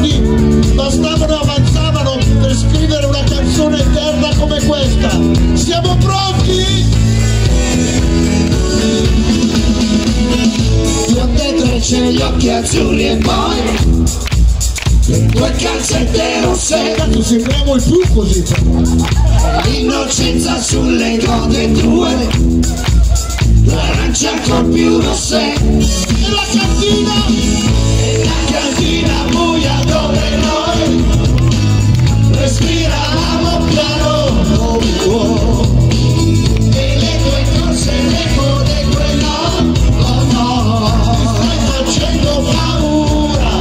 secondi bastavano, avanzavano per scrivere una canzone eterna come questa. Siamo pronti? Io dentro c'è gli occhi azzurri e poi le tue calzette rosse. Cazzo, sembriamo i più così. L'innocenza sulle code tue, l'arancia ancora più rosse. E la cantina buia dove noi respiravamo piano. E le tue corse, l'eco di quello, oh no, mi stai facendo paura.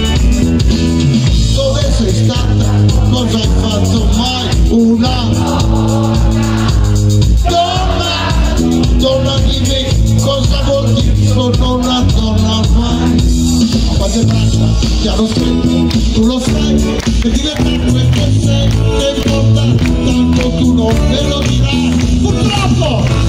Dove sei stata? Cosa hai fatto mai? Donna di me, cosa vuol dire? Sono una donna mai. A quante braccia ti hanno stretto, tu lo sai, che diventa quel che sei, che importa, tanto tu non me lo dirai. Purtroppo!